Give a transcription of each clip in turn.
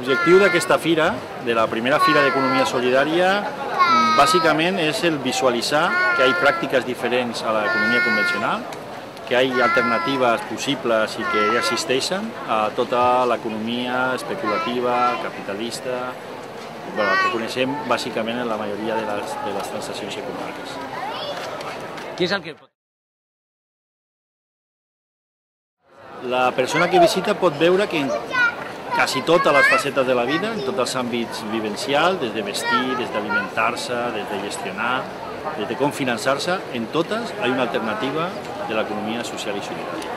L'objectiu d'aquesta fira, de la primera fira d'economia solidària, bàsicament és el visualitzar que hi ha pràctiques diferents a l'economia convencional, que hi ha alternatives possibles i que ja existeixen a tota l'economia especulativa, capitalista, que coneixem bàsicament en la majoria de les transaccions econòmiques. Què és el que... La persona que visita pot veure que en quasi totes les facetes de la vida, en tots els àmbits vivencials, des de vestir, des d'alimentar-se, des de gestionar, des de com finançar-se, en totes hi ha una alternativa de l'economia social i solidària.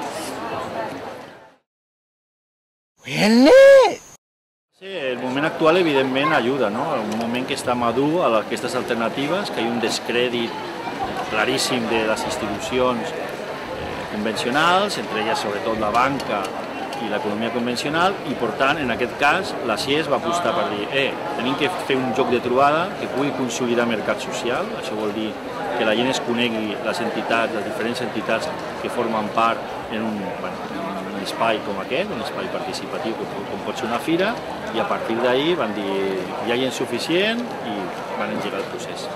El moment actual, evidentment, ajuda, no? Un moment que està madur a aquestes alternatives, que hi ha un descrèdit claríssim de les institucions convencionals, entre elles sobretot la banca i l'economia convencional, i per tant, en aquest cas, la CIES va apostar per dir tenim que fer un joc de trobada que pugui consolidar mercat social, això vol dir que la gent es conegui les entitats, les diferents entitats que formen part en un espai com aquest, un espai participatiu com pot ser una fira, i a partir d'ahir van dir hi ha gent suficient i van engegar el procés.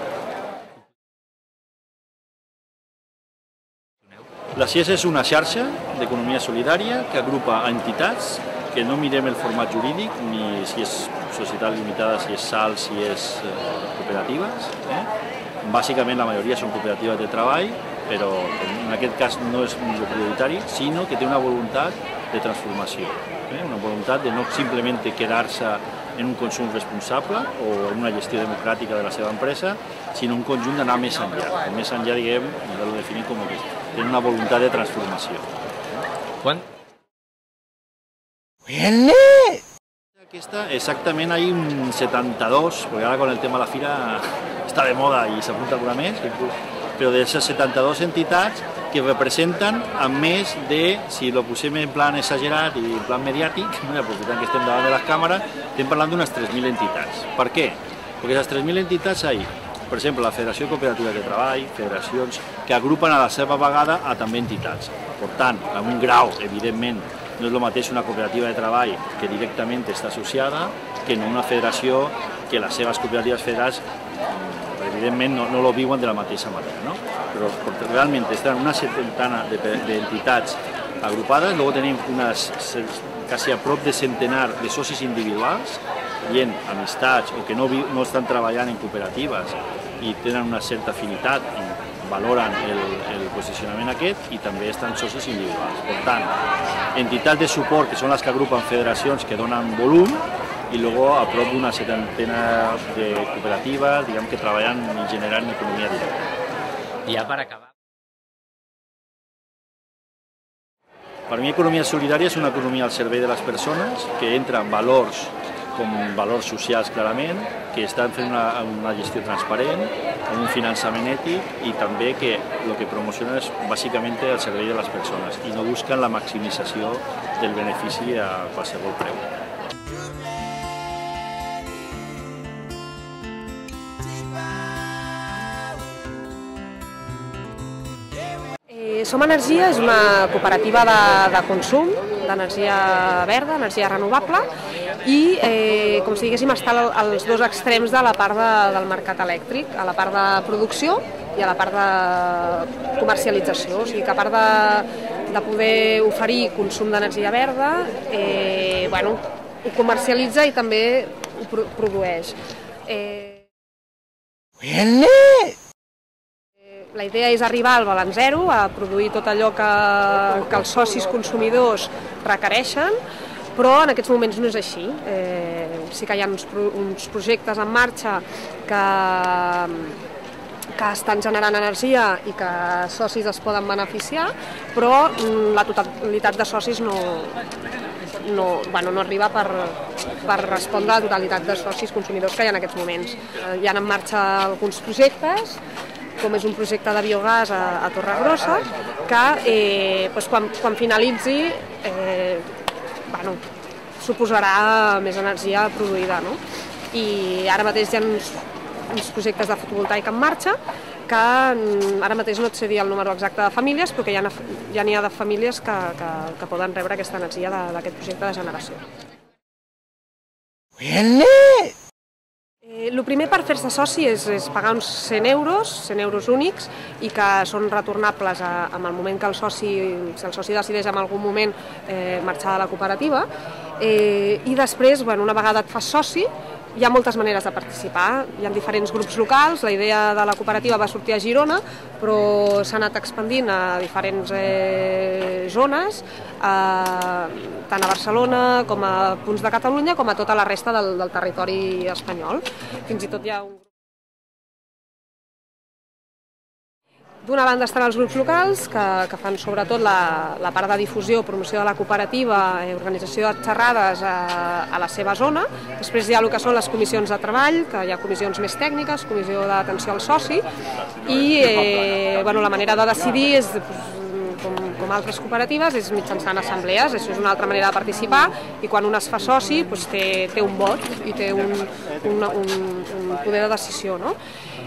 La CIES és una xarxa d'economia solidària que agrupa entitats, que no mirem el format jurídic, ni si és societat limitada, si és SAL, si és cooperatives. Bàsicament la majoria són cooperatives de treball, però en aquest cas no és el prioritari, sinó que té una voluntat de transformació, una voluntat de no simplement quedar-se en un consum responsable o en una gestió democràtica de la seva empresa, sinó un conjunt d'anar més enllà. Més enllà, diguem, ho definim com que tenen una voluntat de transformació. Quan? Aquesta, exactament, hi ha un 72, perquè ara con el tema de la fira està de moda i s'apunta alguna més, però d'aquestes 72 entitats que representen amb més de, si ho posem en plan exagerat i en plan mediàtic, aprofitant que estem davant de les càmeres, estem parlant d'unes 3.000 entitats. Per què? Perquè aquestes 3.000 entitats hi ha, per exemple, la Federació de Cooperatives de Treball, federacions que agrupen a la seva vegada a també entitats. Per tant, amb un grau, evidentment, no és el mateix una cooperativa de treball que directament està associada que no una federació que les seves cooperatives federals evidentment no lo viuen de la mateixa manera, no? Però realment estan una setantena d'entitats agrupades, luego tenim quasi a prop de centenar de socis individuals, gent, amistats o que no estan treballant en cooperatives i tenen una certa afinitat i valoren el posicionament aquest, i també estan socis individuals. Per tant, entitats de suport, que són les que agrupen federacions que donen volum, i luego a prop d'una setantena de cooperatives, diguem, que treballen i generen economia directa. I ja per acabar. Per mi, economia solidària és una economia al servei de les persones, que entra en valors com valors socials clarament, que estan fent una gestió transparent, amb un finançament ètic, i també que el que promociona és bàsicament el servei de les persones i no busquen la maximització del benefici a qualsevol preu. Som Energia és una cooperativa de consum, d'energia verda, energia renovable, i com si diguéssim està als dos extrems de la part del mercat elèctric, a la part de producció i a la part de comercialització. O sigui que a part de poder oferir consum d'energia verda, ho comercialitza i també ho produeix. La idea és arribar al balanç zero, a produir tot allò que els socis consumidors requereixen, però en aquests moments no és així. Sí que hi ha uns projectes en marxa que estan generant energia i que socis es poden beneficiar, però la totalitat de socis no arriba per respondre a la totalitat de socis consumidors que hi ha en aquests moments. Hi ha en marxa alguns projectes, com és un projecte de biogàs a Torregrossa, que quan finalitzi suposarà més energia produïda. I ara mateix hi ha uns projectes de fotovoltaica en marxa que ara mateix no et sé dir el número exacte de famílies, però que ja n'hi ha de famílies que poden rebre aquesta energia d'aquest projecte de generació. El primer per fer-se soci és pagar uns 100 euros únics, i que són retornables en el moment que si el soci decideix en algun moment marxar de la cooperativa. I després, una vegada et fas soci, hi ha moltes maneres de participar. Hi ha diferents grups locals. La idea de la cooperativa va sortir a Girona, però s'ha anat expandint a diferents zones, tant a Barcelona com a punts de Catalunya, com a tota la resta del territori espanyol. Fins i tot hi ha un... D'una banda estan els grups locals, que fan sobretot la part de difusió, promoció de la cooperativa, organització de xerrades a la seva zona. Després hi ha el que són les comissions de treball, que hi ha comissions més tècniques, comissió d'atenció al soci, i la manera de decidir és, com altres cooperatives, és mitjançant assemblees. Això és una altra manera de participar, i quan un es fa soci té un vot i té un poder de decisió, no?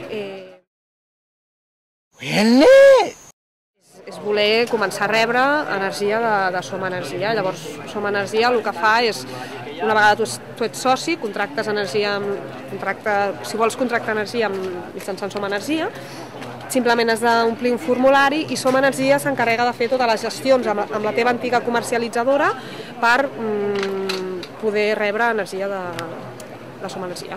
És voler començar a rebre energia de Som Energia. Llavors, Som Energia el que fa és, una vegada tu ets soci, contractes energia, si vols contractar energia mitjançant Som Energia, simplement has d'omplir un formulari, i Som Energia s'encarrega de fer totes les gestions amb la teva antiga comercialitzadora per poder rebre energia de Som Energia.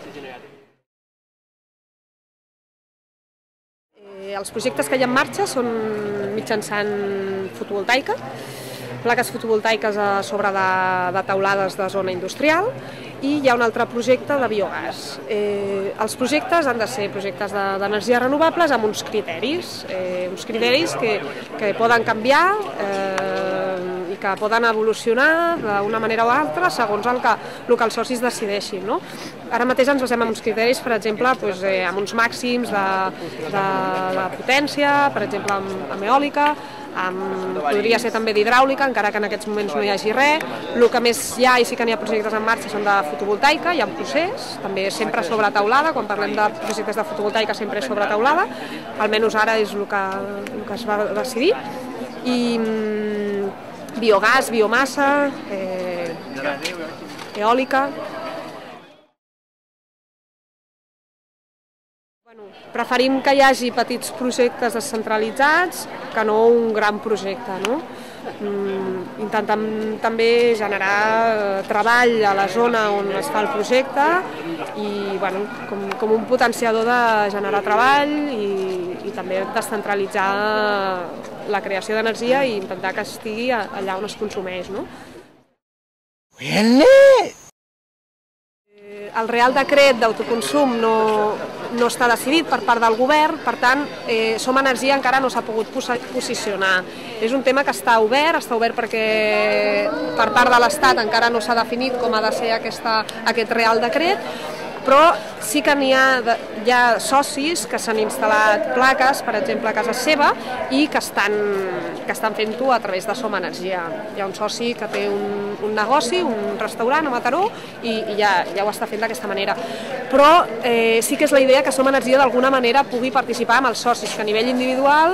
Els projectes que hi ha en marxa són mitjançant fotovoltaica, plaques fotovoltaiques a sobre de teulades de zona industrial, i hi ha un altre projecte de biogàs. Els projectes han de ser projectes d'energies renovables amb uns criteris que poden canviar i que poden evolucionar d'una manera o altra segons el que els socis decideixin, no? Ara mateix ens basem en uns criteris, per exemple, amb uns màxims de potència, per exemple amb eòlica, podria ser també d'hidràulica, encara que en aquests moments no hi hagi res. El que més hi ha, i sí que n'hi ha projectes en marxa, són de fotovoltaica, hi ha un procés, també sempre sobre teulada. Quan parlem de projectes de fotovoltaica sempre és sobre teulada, almenys ara és el que es va decidir. I biogàs, biomassa, eòlica. Preferim que hi hagi petits projectes descentralitzats que no un gran projecte, no? Intentem també generar treball a la zona on es fa el projecte i com un potenciador de generar treball i també descentralitzar la creació d'energia i intentar que estigui allà on es consumeix, no? El Real Decret d'autoconsum no està decidit per part del govern, per tant, Som Energia encara no s'ha pogut posicionar. És un tema que està obert perquè per part de l'Estat encara no s'ha definit com ha de ser aquest Real Decret, però sí que hi ha socis que s'han instal·lat plaques, per exemple, a casa seva, i que estan fent-ho a través de Som Energia. Hi ha un soci que té un negoci, un restaurant a Mataró, i ja ho està fent d'aquesta manera. Però sí que és la idea que Som Energia d'alguna manera pugui participar amb els socis que a nivell individual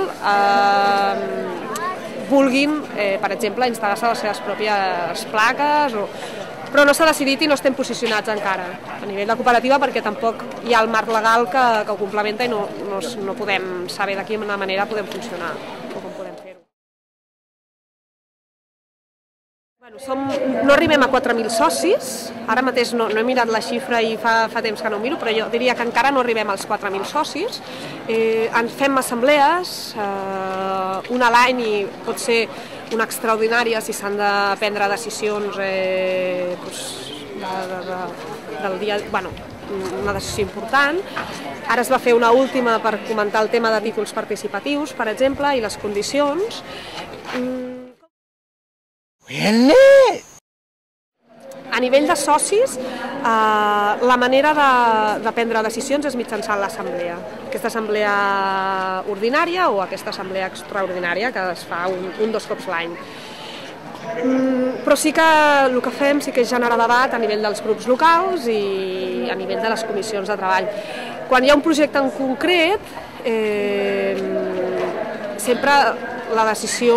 vulguin, per exemple, instal·lar-se les seves pròpies plaques, però no s'ha decidit i no estem posicionats encara a nivell de cooperativa perquè tampoc hi ha el marc legal que ho complementa i no podem saber de quina manera podem funcionar o com podem fer-ho. No arribem a 4.000 socis, ara mateix no he mirat la xifra i fa temps que no ho miro, però jo diria que encara no arribem als 4.000 socis. En fem assemblees, una a l'any, i pot ser una extraordinària si s'han de prendre decisions del dia, una decisió important. Ara es va fer una última per comentar el tema de títols participatius, per exemple, i les condicions. A nivell de socis, la manera de prendre decisions és mitjançant l'assemblea. Aquesta assemblea ordinària o aquesta assemblea extraordinària que es fa un dos cops l'any. Però sí que el que fem sí que és generar debat a nivell dels grups locals i a nivell de les comissions de treball. Quan hi ha un projecte en concret, sempre la decisió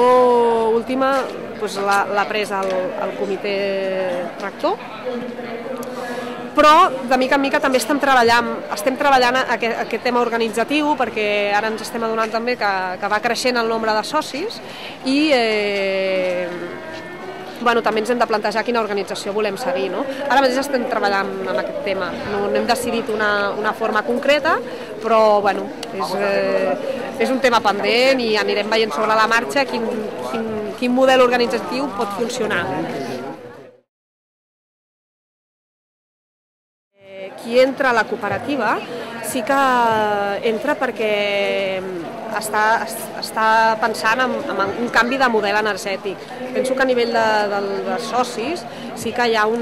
última l'ha pres el comitè rector però de mica en mica també estem treballant aquest tema organitzatiu, perquè ara ens estem adonant també que va creixent el nombre de socis i també ens hem de plantejar quina organització volem seguir. Ara mateix estem treballant en aquest tema, no hem decidit una forma concreta, però és un tema pendent i anirem veient sobre la marxa quin model organitzatiu pot funcionar. Qui entra a la cooperativa sí que entra perquè està pensant en un canvi de model energètic. Penso que a nivell de socis sí que hi ha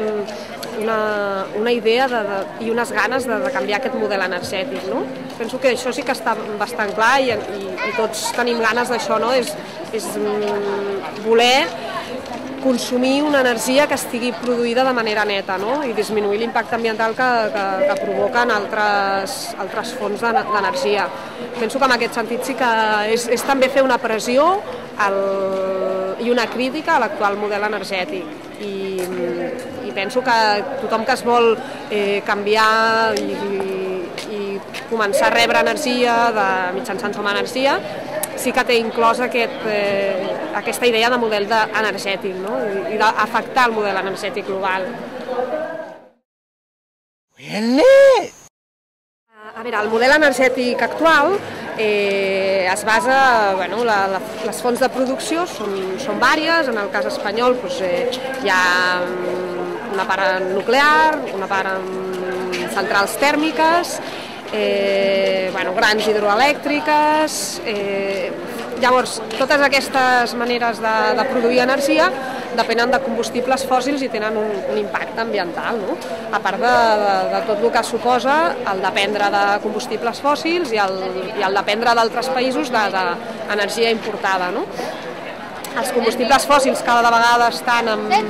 una idea i unes ganes de canviar aquest model energètic. Penso que això sí que està bastant clar i tots tenim ganes d'això, és voler consumir una energia que estigui produïda de manera neta i disminuir l'impacte ambiental que provoquen altres fonts d'energia. Penso que en aquest sentit sí que és també fer una pressió i una crítica a l'actual model energètic. I penso que tothom que es vol canviar i començar a rebre energia mitjançant Som Energia sí que té inclosa aquesta idea de model energètic i d'afectar el model energètic global. A veure, el model energètic actual es basa, les fonts de producció són vàries, en el cas espanyol hi ha una part nuclear, una part amb centrals tèrmiques, grans hidroelèctriques. Llavors, totes aquestes maneres de produir energia depenen de combustibles fòssils i tenen un impacte ambiental, a part de tot el que suposa el dependre de combustibles fòssils i el dependre d'altres països d'energia importada. Els combustibles fòssils cada vegada estan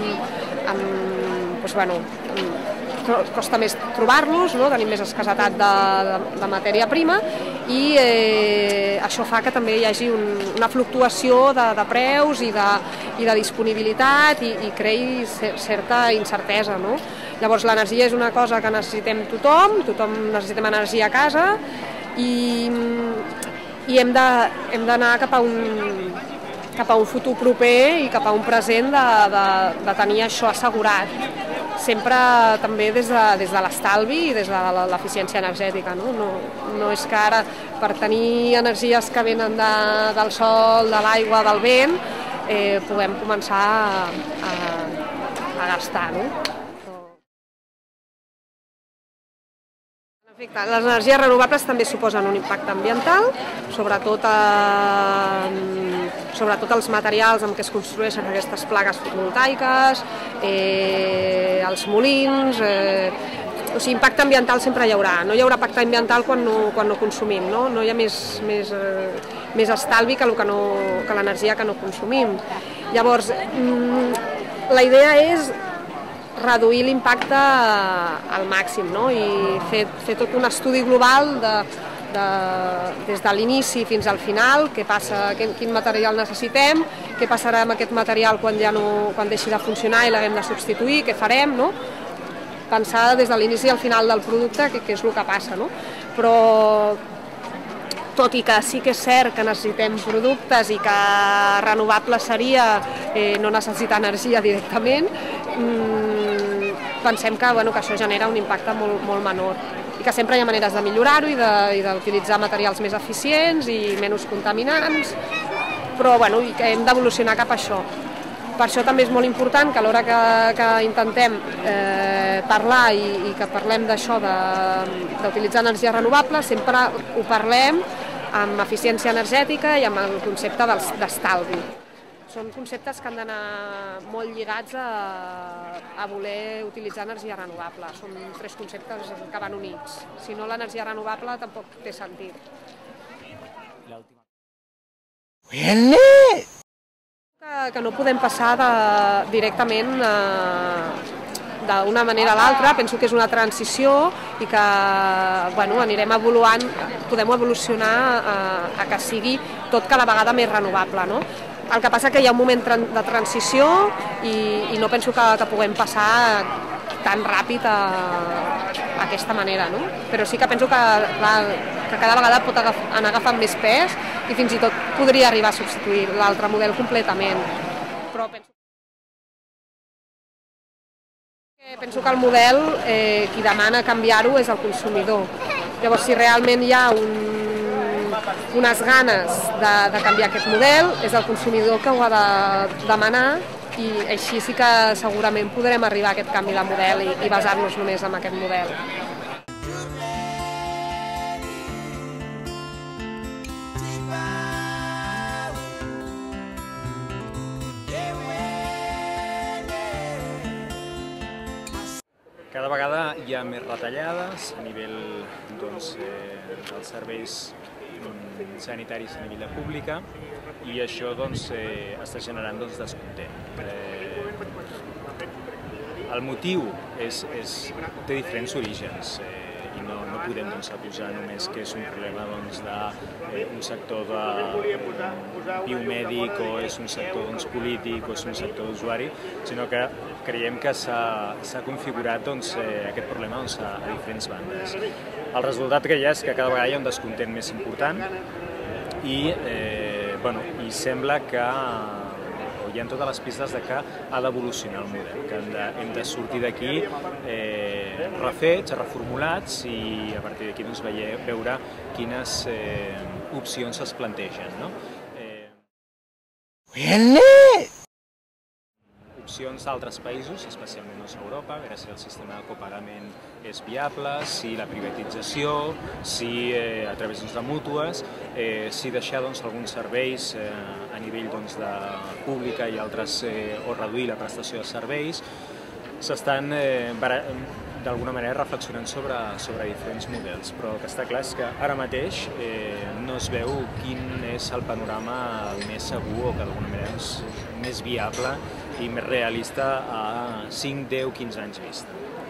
costa més trobar-los, tenim més escassetat de matèria prima i això fa que també hi hagi una fluctuació de preus i de disponibilitat i creï certa incertesa. Llavors l'energia és una cosa que necessitem tothom necessitem energia a casa i hem d'anar cap a un futur proper i cap a un present de tenir això assegurat. Sempre també des de l'estalvi i des de l'eficiència energètica. No és que ara per tenir energies que venen del sol, de l'aigua, del vent, puguem començar a gastar. En efecte, les energies renovables també suposen un impacte ambiental, sobretot els materials amb què es construeixen aquestes plaques fotovoltaiques, els molins. O sigui, impacte ambiental sempre hi haurà. No hi haurà impacte ambiental quan no consumim, no hi ha més estalvi que l'energia que no consumim. Llavors, la idea és reduir l'impacte al màxim i fer tot un estudi global des de l'inici fins al final, què passa, quin material necessitem, què passarà amb aquest material quan deixi de funcionar i l'haguem de substituir, què farem, pensar des de l'inici al final del producte què és el que passa. Però tot i que sí que és cert que necessitem productes i que renovable seria no necessitar energia directament, pensem que això genera un impacte molt menor i que sempre hi ha maneres de millorar-ho i d'utilitzar materials més eficients i menys contaminants, però que hem d'evolucionar cap a això. Per això també és molt important que a l'hora que intentem parlar i que parlem d'això d'utilitzar energies renovables sempre ho parlem amb eficiència energètica i amb el concepte d'estalvi. Són conceptes que han d'anar molt lligats a voler utilitzar energia renovable. Són tres conceptes que van units. Si no, l'energia renovable tampoc té sentit. Que no podem passar directament d'una manera a l'altra. Penso que és una transició i que anirem evoluant, podem evolucionar a que sigui tot cada vegada més renovable. El que passa que hi ha un moment de transició i no penso que puguem passar tan ràpid aquesta manera, no? Però sí que penso que cada vegada pot anar agafant més pes i fins i tot podria arribar a substituir l'altre model completament. Però penso que el model, qui demana canviar-ho és el consumidor. Llavors, si realment hi ha unes ganes de canviar aquest model, és el consumidor que ho ha de demanar, i així sí que segurament podrem arribar a aquest canvi de model i basar-nos només en aquest model. Cada vegada hi ha més retallades a nivell dels serveis sanitaris a nivell de pública, i això està generant descontent. El motiu té diferents orígens i no podem acusar només que és un problema d'un sector biomèdic o és un sector polític o és un sector d'usuari, sinó que creiem que s'ha configurat aquest problema a diferents bandes. El resultat que hi ha és que cada vegada hi ha un descontent més important i sembla que hi ha totes les pistes que ha d'evolucionar el model, que hem de sortir d'aquí refets, reformulats, i a partir d'aquí veure quines opcions es plantegen. Opcions d'altres països, especialment a Europa, a veure si el sistema de copagament és viable, si la privatització, si a través de mútues, si deixar alguns serveis a nivell de pública i altres, o reduir la prestació de serveis. S'estan d'alguna manera reflexionant sobre diferents models, però el que està clar és que ara mateix no es veu quin és el panorama més segur o que d'alguna manera és més viable i més realista a 5, 10, 15 anys vista.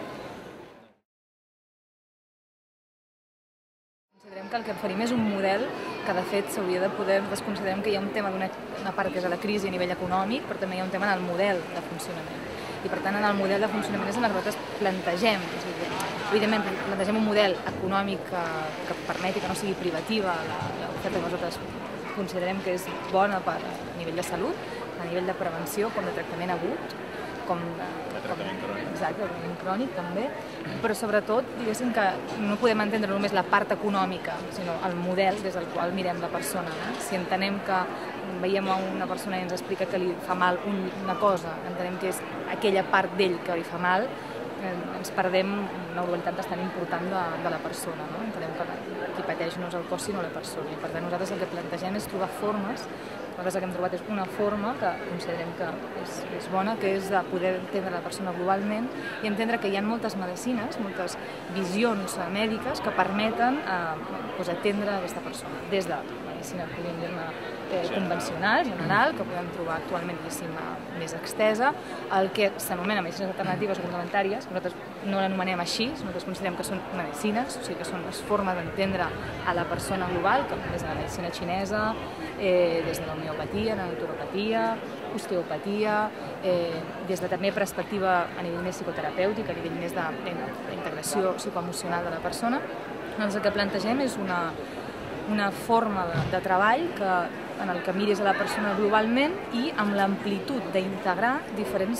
Considerem que el que oferim és un model que de fet s'hauria de poder... Nosaltres considerem que hi ha un tema d'una part que és la crisi a nivell econòmic, però també hi ha un tema en el model de funcionament. I per tant en el model de funcionament és en el que nosaltres plantegem. Evidentment plantegem un model econòmic que permeti que no sigui privativa l'oferta que nosaltres considerem que és bona a nivell de salut, a nivell de prevenció, com de tractament agut, com de tractament crònic. Exacte, de tractament crònic també, però sobretot, diguéssim que no podem entendre només la part econòmica, sinó el model des del qual mirem la persona. Si entenem que veiem a una persona i ens explica que li fa mal una cosa, entenem que és aquella part d'ell que li fa mal, ens perdem una globalitat bastant important de la persona. Entenem que qui pateix no és el cos sinó la persona, i per tant nosaltres el que plantegem és trobar formes. Nosaltres el que hem trobat és una forma que considerem que és bona, que és de poder entendre la persona globalment i entendre que hi ha moltes medicines, moltes visions mèdiques que permeten atendre aquesta persona, des de medicina convencional, general, que podem trobar actualment més extesa, el que s'anomena medicines alternatives o complementàries. Nosaltres no l'anomenem així, nosaltres considerem que són medicines, o sigui que són les formes d'entendre a la persona global, com des de la medicina xinesa, des de l'homeopatia, la naturopatia, osteopatia, des de també perspectiva a nivell més psicoterapèutic, a nivell més d'integració psicoemocional de la persona. Doncs el que plantegem és una forma de treball en el que miris a la persona globalment i amb l'amplitud d'integrar diferents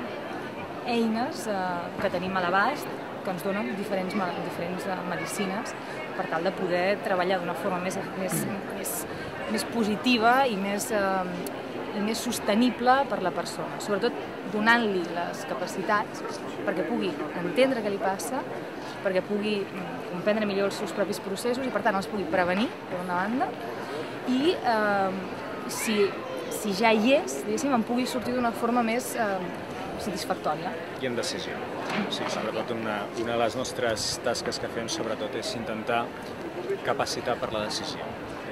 eines que tenim a l'abast, que ens donen diferents medicines per tal de poder treballar d'una forma més positiva i més sostenible per la persona, sobretot donant-li les capacitats perquè pugui entendre què li passa, perquè pugui comprendre millor els seus propis processos i per tant els pugui prevenir, per una banda, i si ja hi és, diguéssim, en pugui sortir d'una forma més satisfactòria. I en decisió. Sí, sobretot una de les nostres tasques que fem sobretot és intentar capacitar per la decisió.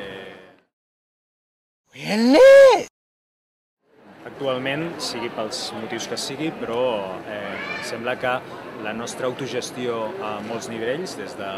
Actualment, sigui pels motius que sigui, però sembla que la nostra autogestió a molts nivells, des de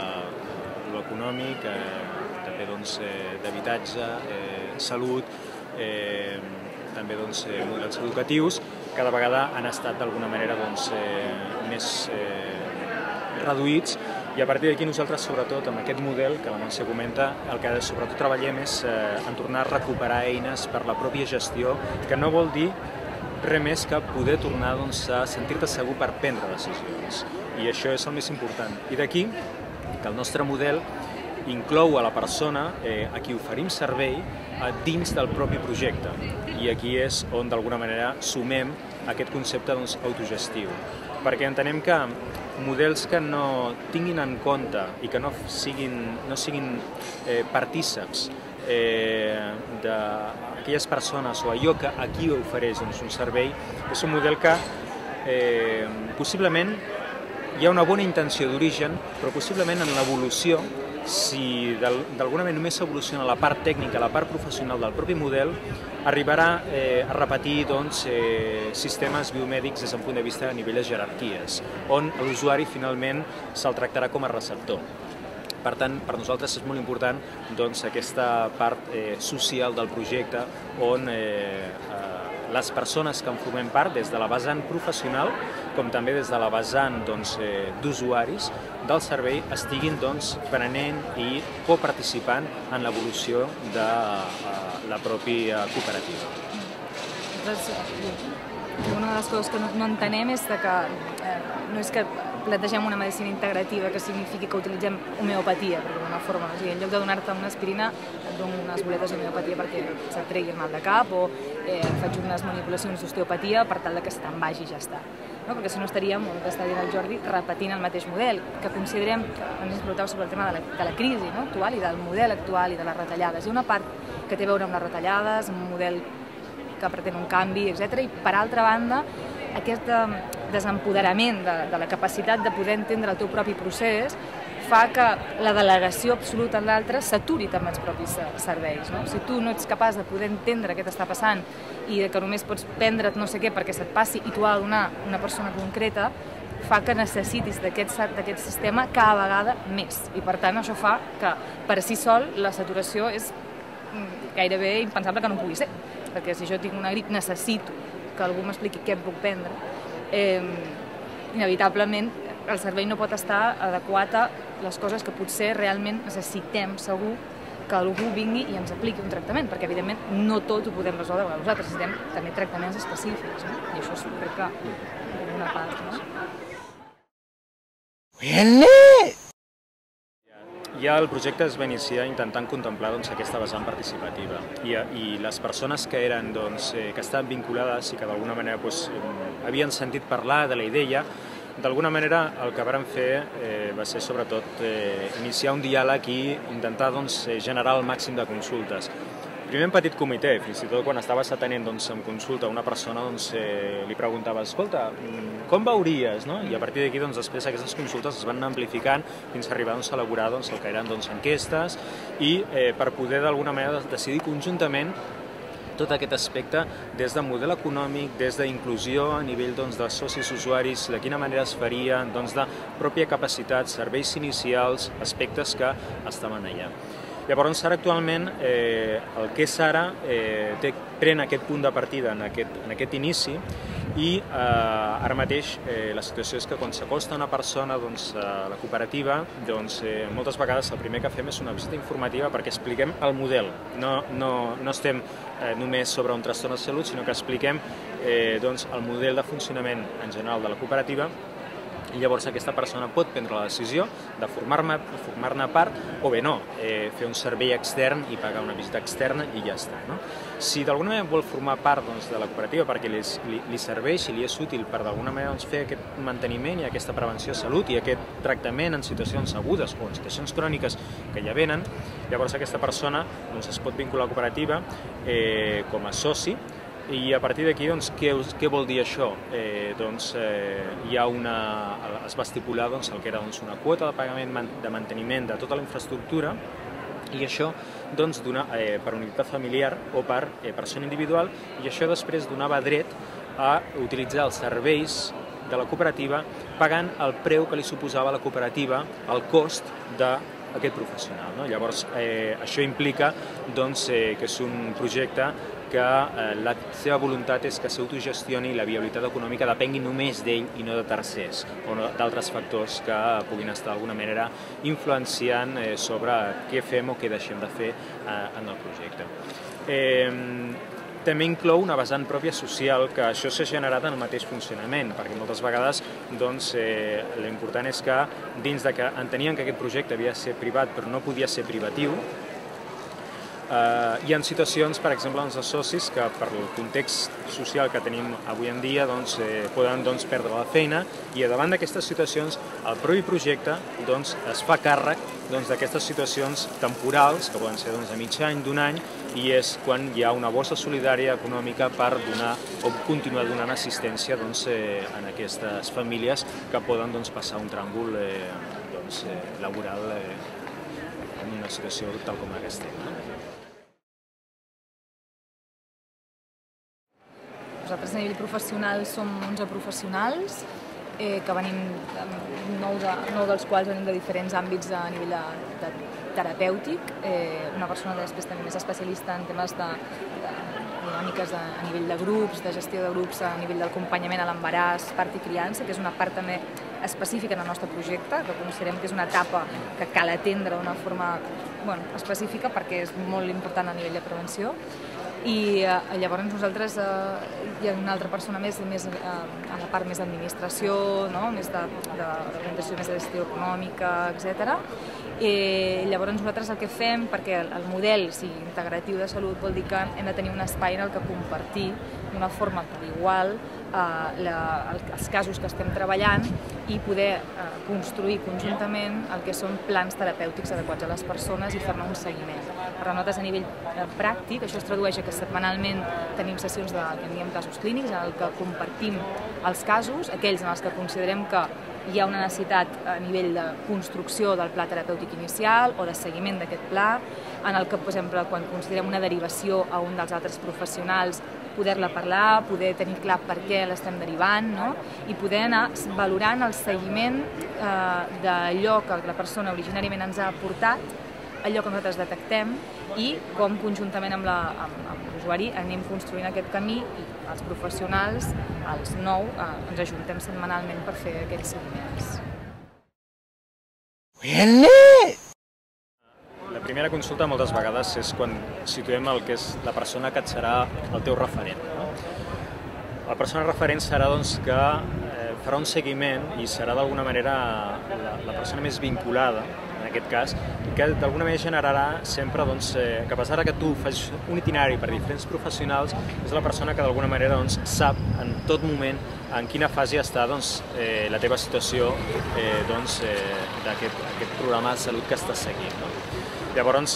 l'econòmic, també d'habitatge, salut, també models educatius, cada vegada han estat d'alguna manera més reduïts, i a partir d'aquí nosaltres, sobretot amb aquest model que la Montse comenta, el que sobretot treballem és en tornar a recuperar eines per la pròpia gestió, que no vol dir res més que poder tornar a sentir-te segur per prendre decisions. I això és el més important. I d'aquí que el nostre model inclou a la persona a qui oferim servei dins del propi projecte. I aquí és on d'alguna manera sumem aquest concepte autogestiu. Perquè entenem que models que no tinguin en compte i que no siguin partíceps d'aquelles persones o allò que a qui ofereix un servei, és un model que possiblement hi ha una bona intenció d'origen, però possiblement en l'evolució, si d'alguna manera només s'evoluciona la part tècnica, la part professional del propi model, arribarà a repetir sistemes biomèdics des d'un punt de vista a nivell de jerarquies, on l'usuari finalment se'l tractarà com a receptor. Per tant, per nosaltres és molt important aquesta part social del projecte, on les persones que en formem part, des de la vessant professional com també des de la vessant d'usuaris del servei, estiguin prenent i coparticipant en l'evolució de la pròpia cooperativa. Una de les coses que no entenem és que no és que plantegem una medicina integrativa que signifiqui que utilitzem homeopatia, per d'alguna forma. O sigui, en lloc de donar-te una aspirina, et dono unes boletes d'homeopatia perquè se't tregui el mal de cap, o faig unes manipulacions d'osteopatia per tal que se te'n vagi i ja està. Perquè si no estaríem, com està dient el Jordi, repetint el mateix model, que considerem, ens preguntava sobre el tema de la crisi actual i del model actual i de les retallades. Hi ha una part que té a veure amb les retallades, un model que pretén un canvi, etc. I per altra banda, aquest desempoderament de la capacitat de poder entendre el teu propi procés fa que la delegació absoluta en l'altre s'aturi també els propis serveis. Si tu no ets capaç de poder entendre què t'està passant i que només pots prendre't no sé què perquè se't passi i t'ho ha de donar una persona concreta, fa que necessitis d'aquest sistema cada vegada més. I per tant això fa que per si sol la saturació és gairebé impensable que no pugui ser. Perquè si jo tinc una grip necessito que algú m'expliqui què em puc prendre, inevitablement el servei no pot estar adequat a les coses que potser realment necessitem segur que algú vingui i ens apliqui un tractament, perquè evidentment no tot ho podem resoldre nosaltres, necessitem també tractaments específics, i això crec que és una part. Ja el projecte es va iniciar intentant contemplar aquesta vessant participativa i les persones que estaven vinculades i que d'alguna manera havien sentit parlar de la idea, d'alguna manera el que vàrem fer va ser sobretot iniciar un diàleg i intentar generar el màxim de consultes. Primer en petit comitè, fins i tot quan estaves atenent en consulta una persona li preguntava, escolta, com veuries? I a partir d'aquí després aquestes consultes es van amplificant fins a arribar a elaborar el que eren enquestes i per poder d'alguna manera decidir conjuntament tot aquest aspecte des del model econòmic, des d'inclusió a nivell de socis usuaris, de quina manera es faria, de pròpia capacitat, serveis inicials, aspectes que estaven allà. Llavors, ara actualment, el que és ara pren aquest punt de partida en aquest inici i ara mateix la situació és que quan s'acosta una persona a la cooperativa, moltes vegades el primer que fem és una visita informativa perquè expliquem el model. No estem només sobre un trastorn de salut, sinó que expliquem el model de funcionament en general de la cooperativa. I llavors aquesta persona pot prendre la decisió de formar-ne part o bé no, fer un servei extern i pagar una visita externa i ja està. Si d'alguna manera vol formar part de la cooperativa perquè li serveix i li és útil per d'alguna manera fer aquest manteniment i aquesta prevenció de salut i aquest tractament en situacions agudes o en situacions cròniques que ja venen, llavors aquesta persona es pot vincular a la cooperativa com a soci. I a partir d'aquí, què vol dir això? Es va estipular el que era una quota de pagament de manteniment de tota la infraestructura i això per unitat familiar o per persona individual, i això després donava dret a utilitzar els serveis de la cooperativa pagant el preu que li suposava a la cooperativa el cost de aquest professional. Llavors, això implica que és un projecte que la seva voluntat és que s'autogestioni i la viabilitat econòmica depengui només d'ell i no de tercers o d'altres factors que puguin estar d'alguna manera influenciant sobre què fem o què deixem de fer en el projecte. També inclou una vessant pròpia social, que això s'ha generat en el mateix funcionament, perquè moltes vegades l'important és que dins de que entenien que aquest projecte havia de ser privat però no podia ser privatiu, hi ha situacions, per exemple, els socis que per el context social que tenim avui en dia poden perdre la feina i davant d'aquestes situacions el propi projecte es fa càrrec d'aquestes situacions temporals que poden ser de mig any, d'un any, i és quan hi ha una bossa solidària econòmica per donar o continuar donant assistència en aquestes famílies que poden passar un tràngol laboral en una situació tal com aquesta. Nosaltres a nivell professional som 11 professionals, que venim, 9 dels quals venim de diferents àmbits a nivell terapèutic. Una persona després també més especialista en temes de dinàmiques a nivell de grups, de gestió de grups a nivell d'acompanyament a l'embaràs, part i criança, que és una part també específica en el nostre projecte, que considerem que és una etapa que cal atendre d'una forma específica perquè és molt important a nivell de prevenció. I llavors nosaltres hi ha una altra persona més a la part més d'administració, més d'orientació, més de gestió econòmica, etc. Llavors nosaltres el que fem, perquè el model integratiu de salut vol dir que hem de tenir un espai en el que compartir d'una forma per igual els casos que estem treballant i poder construir conjuntament el que són plans terapèutics adequats a les persones i fer-ne un seguiment. Per nosaltres, a nivell pràctic, això es tradueix a que setmanalment tenim sessions que en diem casos clínics, en el que compartim els casos, aquells en els que considerem que hi ha una necessitat a nivell de construcció del pla terapèutic inicial o de seguiment d'aquest pla, en el que, per exemple, quan considerem una derivació a un dels altres professionals, poder-la parlar, poder tenir clar per què l'estem derivant, i poder anar valorant el seguiment d'allò que la persona originàriament ens ha aportat, allò que nosaltres detectem i com conjuntament amb l'usuari anem construint aquest camí i els professionals, els 9, ens ajuntem setmanalment per fer aquests seguiments. La primera consulta moltes vegades és quan situem el que és la persona que et serà el teu referent. La persona referent serà que farà un seguiment i serà d'alguna manera la persona més vinculada, en aquest cas, i que d'alguna manera generarà sempre que a pesar que tu facis un itinerari per diferents professionals, és la persona que d'alguna manera sap en tot moment en quina fase està la teva situació d'aquest programa de salut que estàs seguint. Llavors,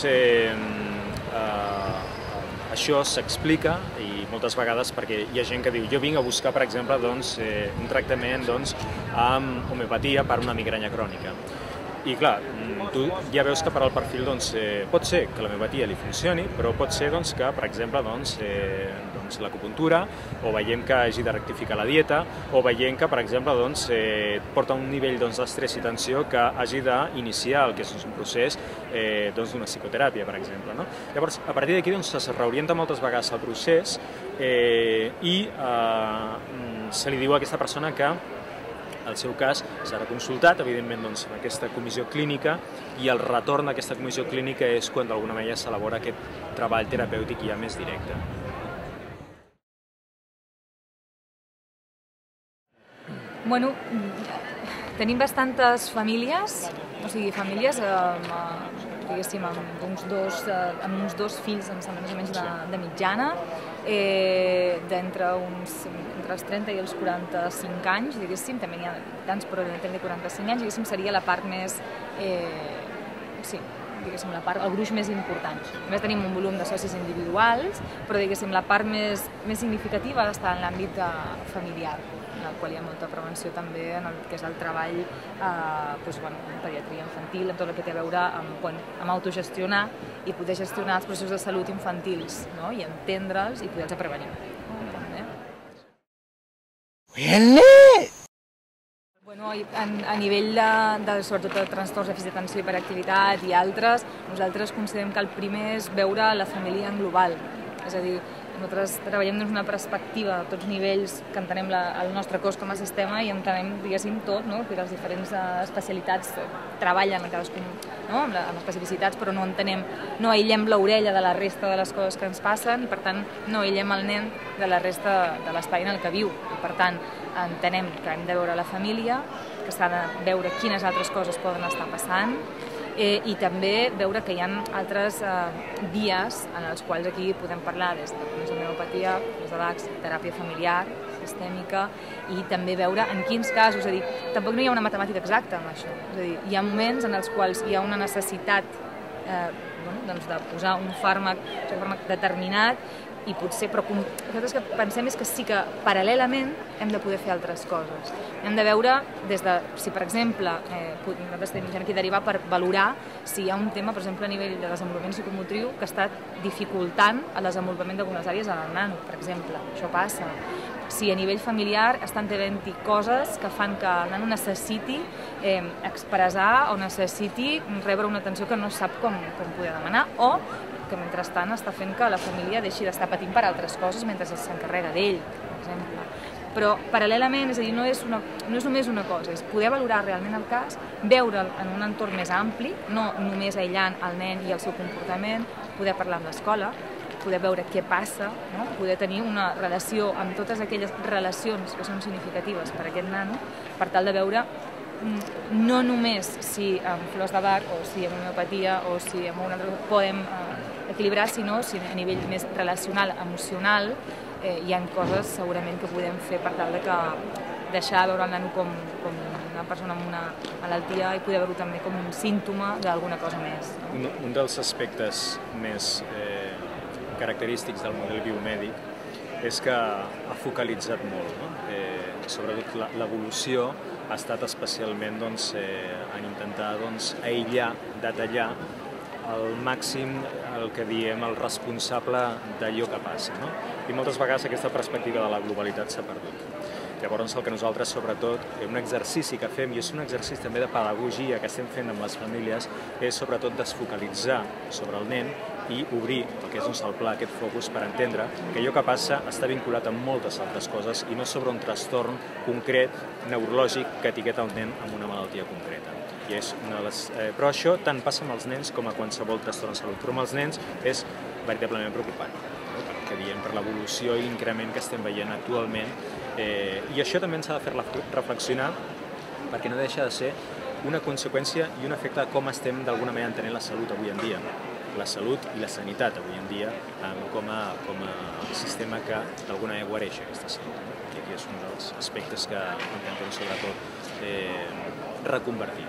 això s'explica i moltes vegades perquè hi ha gent que diu jo vinc a buscar, per exemple, un tractament amb homeopatia per una migranya crònica. I clar, tu ja veus que per al perfil pot ser que l'homeopatia li funcioni, però pot ser que, per exemple, l'acupuntura, o veiem que hagi de rectificar la dieta, o veiem que, per exemple, porta un nivell d'estrès i tensió que hagi d'iniciar el que és un procés d'una psicoteràpia, per exemple. Llavors, a partir d'aquí es reorienta moltes vegades el procés i se li diu a aquesta persona que el seu cas serà consultat, evidentment, en aquesta comissió clínica, i el retorn d'aquesta comissió clínica és quan d'alguna manera s'elabora aquest treball terapèutic ja més directe. Bueno, tenim bastantes famílies, diguéssim, amb uns dos fills, em sembla, més o menys de mitjana, d'entre els 30 i els 45 anys, diguéssim, també n'hi ha tants, però també de 45 anys, diguéssim, seria la part més, diguéssim, el gruix més important. A més, tenim un volum de socis individuals, però, diguéssim, la part més significativa està en l'àmbit familiar, en el qual hi ha molta prevenció també, en el que és el treball en pediatria infantil, en tot el que té a veure amb autogestionar i poder gestionar els processos de salut infantils, i entendre'ls i poder-los prevenir. a nivell sobretot de trastorns de dèficit d'atenció i hiperactivitat i altres, nosaltres considerem que el primer és veure la família en global. És a dir, nosaltres treballem des d'una perspectiva a tots nivells que entenem el nostre cos com a sistema i entenem, diguéssim, tot, no? Que les diferents especialitats treballen a cadascun, no? amb especificitats, però no entenem, no aïllem l'orella de la resta de les coses que ens passen i, per tant, no aïllem el nen de la resta de l'espai en el que viu. I, per tant, entenem que hem de veure la família, que s'ha de veure quines altres coses poden estar passant, i també veure que hi ha altres vies en els quals aquí podem parlar des de l'homeopatia, des de l'ACS, teràpia familiar, sistèmica, i també veure en quins casos, és a dir, tampoc no hi ha una matemàtica exacta amb això, és a dir, hi ha moments en els quals hi ha una necessitat de posar un fàrmac determinat i potser, però nosaltres que pensem és que sí que paral·lelament hem de poder fer altres coses. Hem de veure des de, si per exemple, nosaltres tenim gent aquí derivar per valorar si hi ha un tema, per exemple, a nivell de desenvolupament psicomotriu que està dificultant el desenvolupament d'algunes àrees en el nano, per exemple. Això passa. Si a nivell familiar estan havent-hi coses que fan que el nano necessiti expressar o necessiti rebre una atenció que no sap com poder demanar, o que mentrestant està fent que la família deixi d'estar patint per altres coses mentre s'encarrega d'ell, per exemple. Però paral·lelament, és a dir, no és només una cosa, és poder valorar realment el cas, veure'l en un entorn més ampli, no només aïllant el nen i el seu comportament, poder parlar amb l'escola, poder veure què passa, no? Poder tenir una relació amb totes aquelles relacions que són significatives per a aquest nano, per tal de veure no només si amb flors de Bach o si amb homeopatia o si amb una altra cosa podem equilibrar, sinó si a nivell més relacional, emocional, hi ha coses segurament que podem fer per tal de que deixar de veure el nano com una persona amb una malaltia i poder veure-ho també com un símptoma d'alguna cosa més. No? Un dels aspectes més característics del model biomèdic és que ha focalitzat molt, no? Sobretot l'evolució ha estat especialment en intentar aïllar, detallar al màxim el que diem el responsable d'allò que passa, no? I moltes vegades aquesta perspectiva de la globalitat s'ha perdut. Llavors el que nosaltres sobretot, un exercici que fem, i és un exercici també de pedagogia que estem fent amb les famílies, és sobretot desfocalitzar sobre el nen i obrir el que és el pla, aquest focus, per entendre que allò que passa està vinculat amb moltes altres coses i no sobre un trastorn concret, neurològic, que etiqueta el nen amb una malaltia concreta. I és una de les... Però això tant passa amb els nens com a qualsevol trastorn de salut. Però amb els nens és veritablement preocupant, no? Que diem per l'evolució i l'increment que estem veient actualment. I això també ens ha de fer reflexionar, perquè no deixa de ser una conseqüència i un efecte de com estem d'alguna manera entenent la salut avui en dia. La salut i la sanitat avui en dia com a sistema que d'alguna manera guareix aquesta salut. I aquí és un dels aspectes que intentem sobretot reconvertir.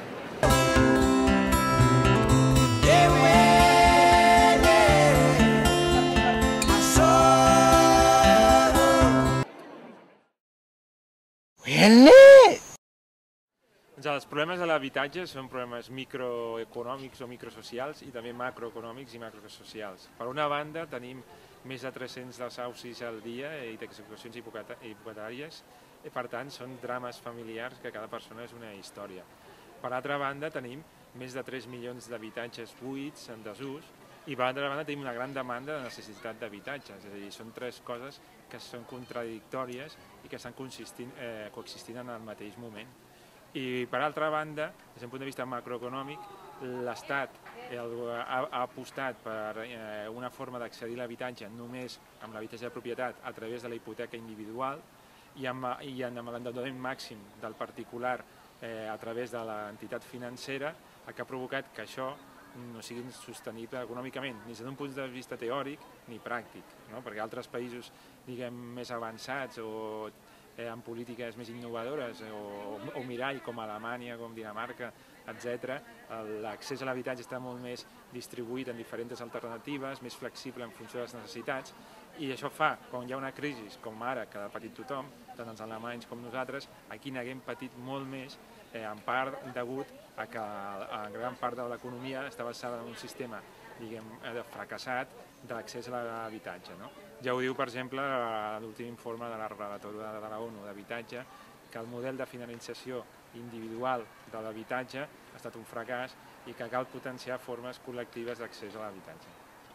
Els problemes de l'habitatge són problemes microeconòmics o microsocials i també macroeconòmics i macrosocials. Per una banda, tenim més de 300 desaucis al dia i d'execucions hipotecàries, i per tant són drames familiars que cada persona és una història. Per altra banda, tenim més de 3 milions d'habitatges buits en desús i per altra banda tenim una gran demanda de necessitat d'habitatges, és a dir, són tres coses que són contradictòries i que estan coexistint en el mateix moment. I per altra banda, des d'un punt de vista macroeconòmic, l'Estat ha apostat per una forma d'accedir a l'habitatge només amb l'habitatge de propietat a través de la hipoteca individual i amb l'endeutament màxim del particular a través de l'entitat financera, el que ha provocat que això no sigui sostenible econòmicament, ni des d'un punt de vista teòric ni pràctic, no? Perquè altres països, diguem, més avançats o amb polítiques més innovadores o mirall com Alemanya, com Dinamarca, etc., l'accés a l'habitatge està molt més distribuït en diferents alternatives, més flexible en funció de les necessitats, i això fa, quan hi ha una crisi com ara, que ha patit tothom, tant els alemanys com nosaltres, aquí n'haguem patit molt més, en part degut a que gran part de l'economia està basada en un sistema, diguem, fracassat de l'accés a l'habitatge, no? Ja ho diu, per exemple, l'últim informe de la relatora de la ONU d'habitatge, que el model de finalització individual de l'habitatge ha estat un fracàs i que cal potenciar formes col·lectives d'accés a l'habitatge.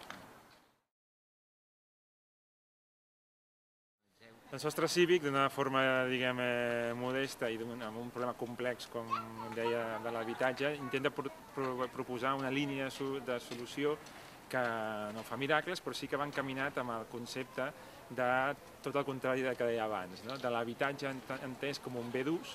El sostre cívic, d'una forma, diguem, modesta i amb un problema complex, com deia, de l'habitatge, intenta proposar una línia de solució que no fa miracles, però sí que va encaminat amb el concepte de tot el contrari del que deia abans, de l'habitatge entès com un bé d'ús,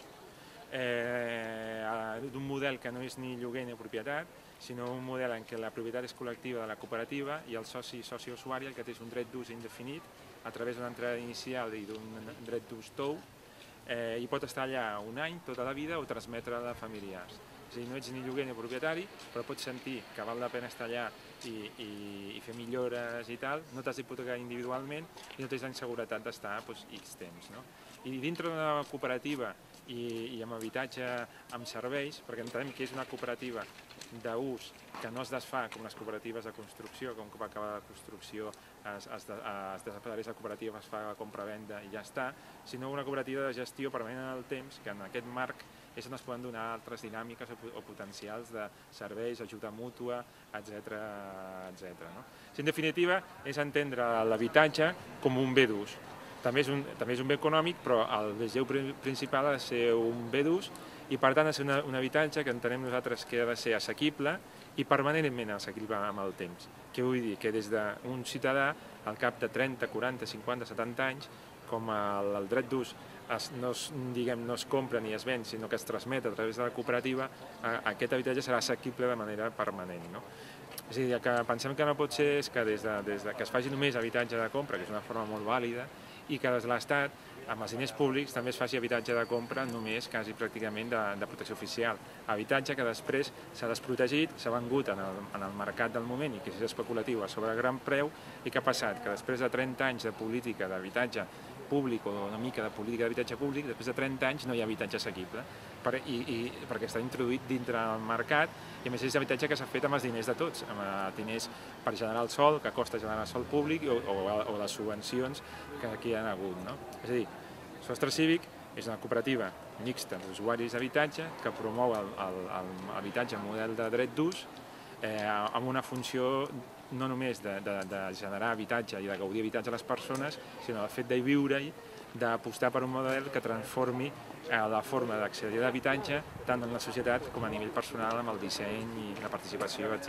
d'un model que no és ni lloguer ni propietat, sinó un model en què la propietat és col·lectiva de la cooperativa i el soci-usuari, el que té un dret d'ús indefinit, a través d'una entrada inicial i d'un dret d'ús tou, i pot estar allà un any, tota la vida, o transmetre-la a familiars. És a dir, no ets ni lloguer ni propietari, però pots sentir que val la pena estar allà i fer millores i tal, no t'has d'hipotecar individualment i no tens la inseguretat d'estar X temps. I dintre d'una cooperativa i amb habitatge amb serveis, perquè entenem que és una cooperativa d'ús que no es desfà com les cooperatives de construcció, com que va acabar la construcció es desapareix la cooperativa, es fa la compra-venda i ja està, sinó una cooperativa de gestió permanent en el temps, que en aquest marc és on es poden donar altres dinàmiques o potencials de serveis, ajuda mútua, etc. En definitiva, és entendre l'habitatge com un bé d'ús. També és un bé econòmic, però el objectiu principal ha de ser un bé d'ús i per tant ha de ser un habitatge que entenem nosaltres que ha de ser assequible i permanentment assequible amb el temps. Què vull dir? Que des d'un ciutadà, al cap de 30, 40, 50, 70 anys, com el dret d'ús no es compra ni es ven, sinó que es transmet a través de la cooperativa, aquest habitatge serà assequible de manera permanent. És a dir, el que pensem que no pot ser és que des que es faci només habitatge de compra, que és una forma molt vàlida, i que des de l'Estat, amb els diners públics, també es faci habitatge de compra només, quasi pràcticament, de protecció oficial. Habitatge que després s'ha desprotegit, s'ha vengut en el mercat del moment i que és especulatiu a sobre gran preu, i què ha passat? Que després de 30 anys de política d'habitatge públic o una mica de política d'habitatge públic, després de 30 anys no hi ha habitatge assequible, perquè està introduït dintre del mercat i a més és habitatge que s'ha fet amb els diners de tots, amb diners per generar el sòl, que costa generar el sòl públic o les subvencions que hi ha hagut. És a dir, Sostre Cívic és una cooperativa mixta d'usuaris d'habitatge que promou l'habitatge en model de dret d'ús amb una funció no només de generar habitatge i de gaudir habitatge a les persones, sinó el fet de viure-hi, d'apostar per un model que transformi la forma d'accedir a l'habitatge tant en la societat com a nivell personal amb el disseny i la participació, etc.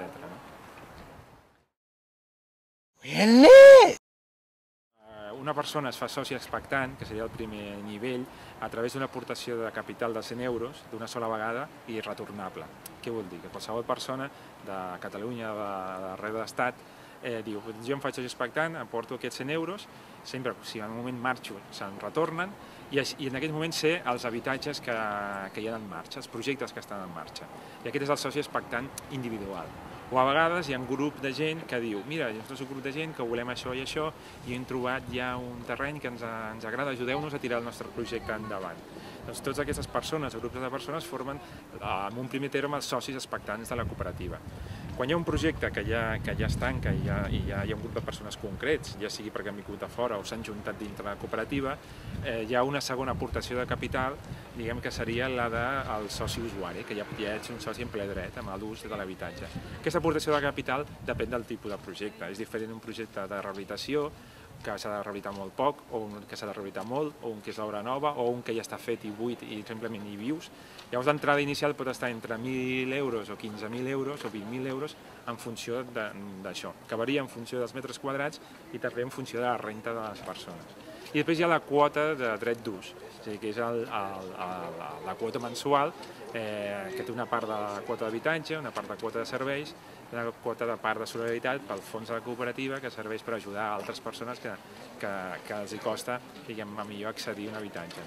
Una persona es fa soci expectant, que seria el primer nivell, a través d'una aportació de capital de 100 euros d'una sola vegada i retornable. Què vol dir? Que qualsevol persona de Catalunya, d'arreu de l'Estat, diu, jo em faig soci expectant, aporto aquests 100 euros, sempre, si en un moment marxo, se'n retornen, i en aquell moment sé els habitatges que hi ha en marxa, els projectes que estan en marxa. I aquest és el soci expectant individual. O a vegades hi ha un grup de gent que diu, mira, nosaltres som un grup de gent que volem això i això i hem trobat ja un terreny que ens agrada, ajudeu-nos a tirar el nostre projecte endavant. Doncs totes aquestes persones, o grups de persones, formen en un primer terme els socis expectants de la cooperativa. Quan hi ha un projecte que ja es tanca i hi ha un grup de persones concrets, ja sigui perquè han vingut de fora o s'han juntat dintre la cooperativa, hi ha una segona aportació de capital, diguem que seria la del soci usuari, que ja ets un soci en ple dret amb l'ús de l'habitatge. Aquesta aportació de capital depèn del tipus de projecte. És diferent un projecte de rehabilitació, que s'ha de rehabilitar molt poc, o un que s'ha de rehabilitar molt, o un que és d'obra nova, o un que ja està fet i buit i simplement hi vius. Llavors l'entrada inicial pot estar entre 1.000 euros o 15.000 euros o 20.000 euros en funció d'això, que varia en funció dels metres quadrats i també en funció de la renta de les persones. I després hi ha la quota de dret d'ús, és a dir, que és la quota mensual, que té una part de la quota d'habitatge, una part de quota de serveis, una quota de part de solidaritat pel fons de la cooperativa que serveix per ajudar altres persones que els hi costa, diguem, millor accedir a un habitatge.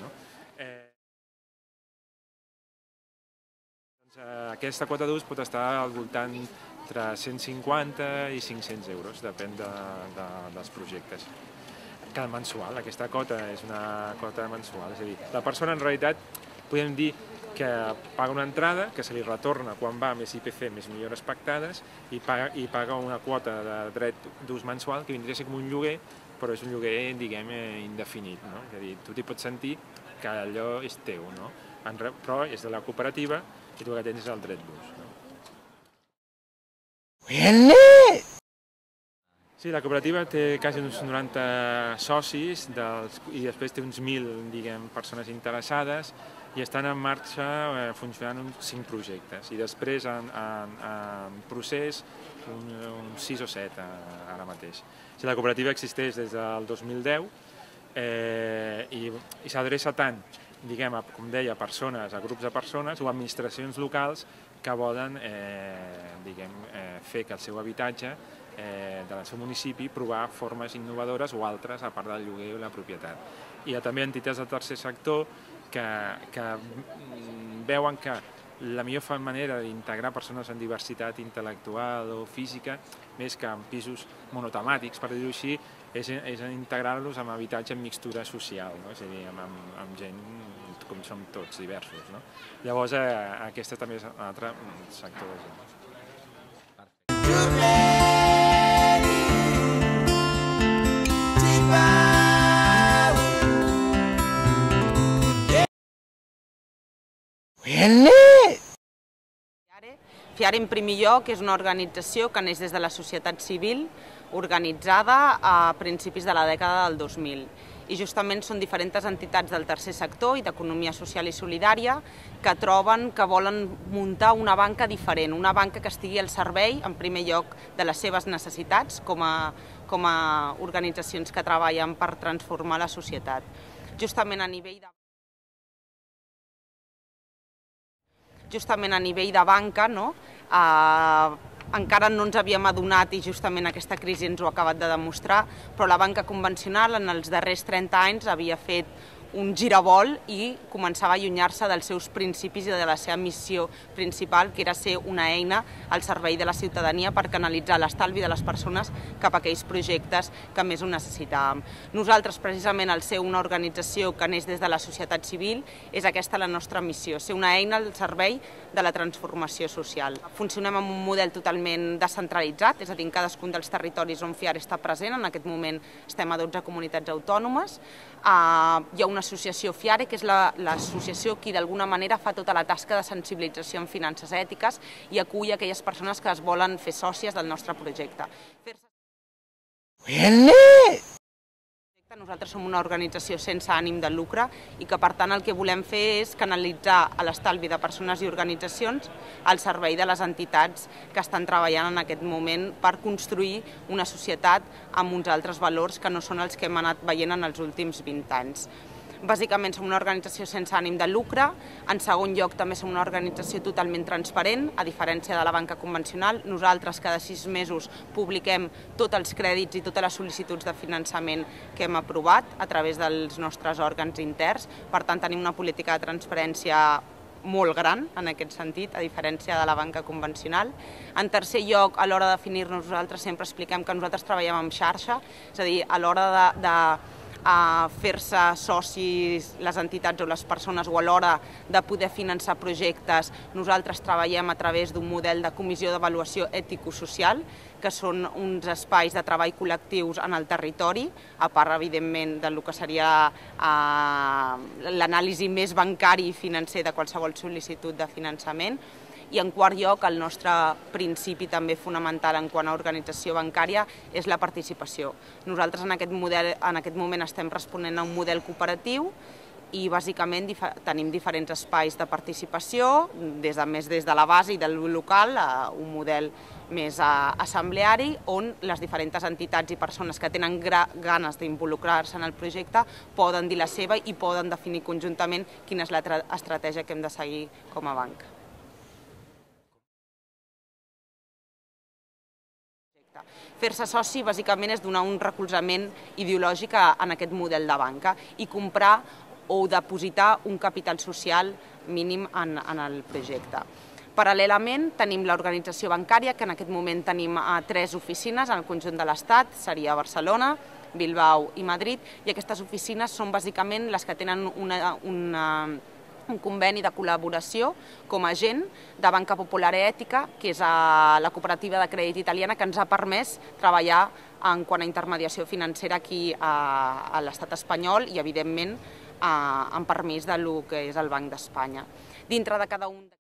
Aquesta quota d'ús pot estar al voltant entre 150 i 500 euros, depèn dels projectes. Cada mensual, aquesta quota és una quota mensual, és a dir, la persona en realitat podem dir que paga una entrada, que se li retorna quan va més IPC, més millores pactades, i paga una quota de dret d'ús mensual que vindria a ser com un lloguer, però és un lloguer, diguem, indefinit, no? És a dir, tu t'hi pots sentir que allò és teu, no? Però és de la cooperativa i tu el que tens és el dret d'ús, no? Sí, la cooperativa té quasi uns 90 socis i després té uns 1.000, diguem, persones interessades i estan en marxa funcionant uns 5 projectes i després en procés uns 6 o 7 ara mateix. La cooperativa existeix des del 2010 i s'adreça tant, diguem, com deia, a persones, a grups de persones o a administracions locals que volen fer que el seu habitatge del seu municipi provar formes innovadores o altres a part del lloguer o la propietat. Hi ha també entitats del tercer sector que veuen que la millor manera d'integrar persones amb diversitat intel·lectual o física, més que en pisos monotemàtics, per dir-ho així, és integrar-los en habitatge en mixtura social, no? És a dir, amb gent com som tots, diversos, no? Llavors, aquest també és un altre sector de gent. FIARE, en primer lloc, és una organització que neix des de la societat civil, organitzada a principis de la dècada del 2000. I justament són diferents entitats del tercer sector i d'economia social i solidària que troben que volen muntar una banca diferent, una banca que estigui al servei, en primer lloc, de les seves necessitats com a organitzacions que treballen per transformar la societat. Justament a nivell de banca, encara no ens havíem adonat i justament aquesta crisi ens ho ha acabat de demostrar, però la banca convencional en els darrers 30 anys havia fet un giravol i començava a allunyar-se dels seus principis i de la seva missió principal, que era ser una eina al servei de la ciutadania per canalitzar l'estalvi de les persones cap a aquells projectes que més ho necessitàvem. Nosaltres, precisament, al ser una organització que neix des de la societat civil, és aquesta la nostra missió, ser una eina al servei de la transformació social. Funcionem amb un model totalment descentralitzat, és a dir, en cadascun dels territoris on FIARE està present. En aquest moment estem a 12 comunitats autònomes. Hi ha una associació FIARE, que és l'associació que d'alguna manera fa tota la tasca de sensibilització en finances ètiques i acull aquelles persones que es volen fer sòcies del nostre projecte. Nosaltres som una organització sense ànim de lucre i que, per tant, el que volem fer és canalitzar l'estalvi de persones i organitzacions al servei de les entitats que estan treballant en aquest moment per construir una societat amb uns altres valors que no són els que hem anat veient en els últims 20 anys. Bàsicament som una organització sense ànim de lucre. En segon lloc, també som una organització totalment transparent, a diferència de la banca convencional. Nosaltres cada 6 mesos publiquem tots els crèdits i totes les sol·licituds de finançament que hem aprovat a través dels nostres òrgans interns. Per tant, tenim una política de transparència molt gran en aquest sentit, a diferència de la banca convencional. En tercer lloc, a l'hora de definir-nos, nosaltres sempre expliquem que nosaltres treballem en xarxa, és a dir, a l'hora de fer-se socis les entitats o les persones o a l'hora de poder finançar projectes, nosaltres treballem a través d'un model de comissió d'avaluació ètico-social, que són uns espais de treball col·lectius en el territori, a part, evidentment, del que seria l'anàlisi més bancari i financer de qualsevol sol·licitud de finançament. I en quart lloc, el nostre principi també fonamental en quant a organització bancària és la participació. Nosaltres en aquest moment estem responent a un model cooperatiu i bàsicament tenim diferents espais de participació, més des de la base i del local, un model més assembleari, on les diferents entitats i persones que tenen ganes d'involucrar-se en el projecte poden dir la seva i poden definir conjuntament quina és l'estratègia que hem de seguir com a banca. Fer-se soci, bàsicament, és donar un recolzament ideològic en aquest model de banca i comprar o depositar un capital social mínim en el projecte. Paral·lelament, tenim l'organització bancària, que en aquest moment tenim 3 oficines en el conjunt de l'Estat, seria Barcelona, Bilbao i Madrid, i aquestes oficines són bàsicament les que tenen un conveni de col·laboració com a agent de Banca Popolare Ètica, que és la cooperativa de crèdit italiana que ens ha permès treballar en quant a intermediació financera aquí a l'estat espanyol i, evidentment, amb permís del que és el Banc d'Espanya. Dintre de cada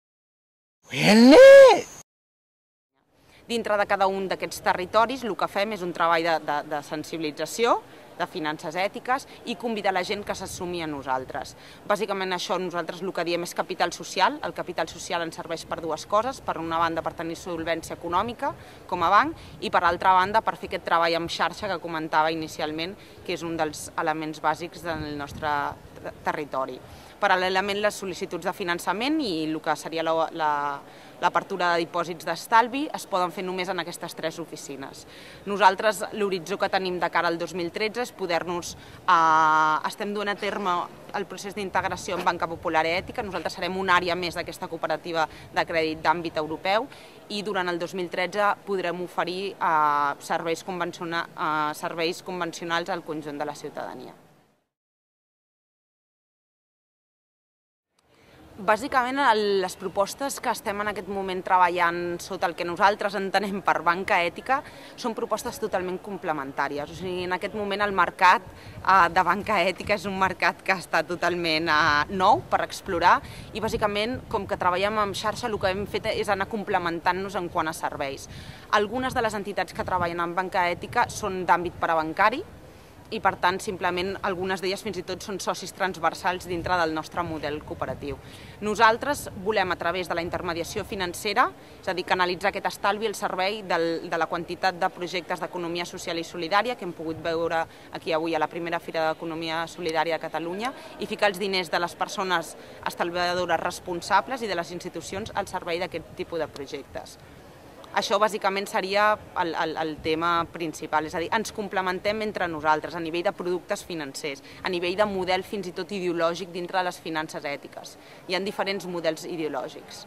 un d'aquests territoris el que fem és un treball de sensibilització, de finances ètiques i convidar la gent que s'assumi a nosaltres. Bàsicament això nosaltres el que diem és capital social. El capital social ens serveix per dues coses. Per una banda per tenir solvència econòmica com a banc i per altra banda per fer aquest treball en xarxa que comentava inicialment, que és un dels elements bàsics del nostre territori. Paral·lelament, les sol·licituds de finançament i el que seria l'apertura de dipòsits d'estalvi es poden fer només en aquestes tres oficines. Nosaltres, l'horitzó que tenim de cara al 2013 és poder-nos... Estem duent a terme el procés d'integració en Banca Popolare Ètica. Nosaltres serem una àrea més d'aquesta cooperativa de crèdit d'àmbit europeu i durant el 2013 podrem oferir serveis convencionals al conjunt de la ciutadania. Bàsicament, les propostes que estem en aquest moment treballant sota el que nosaltres entenem per banca ètica són propostes totalment complementàries. O sigui, en aquest moment el mercat de banca ètica és un mercat que està totalment nou per explorar i bàsicament, com que treballem en xarxa, el que hem fet és anar complementant-nos en quant a serveis. Algunes de les entitats que treballen en banca ètica són d'àmbit parabancari, i, per tant, simplement algunes d'elles fins i tot són socis transversals dintre del nostre model cooperatiu. Nosaltres volem, a través de la intermediació financera, és a dir, canalitzar aquest estalvi al servei de la quantitat de projectes d'economia social i solidària que hem pogut veure aquí avui a la primera Fira d'Economia Solidària de Catalunya i ficar els diners de les persones estalviadores responsables i de les institucions al servei d'aquest tipus de projectes. Això bàsicament seria el tema principal, és a dir, ens complementem entre nosaltres a nivell de productes financers, a nivell de model fins i tot ideològic dintre de les finances ètiques. Hi ha diferents models ideològics.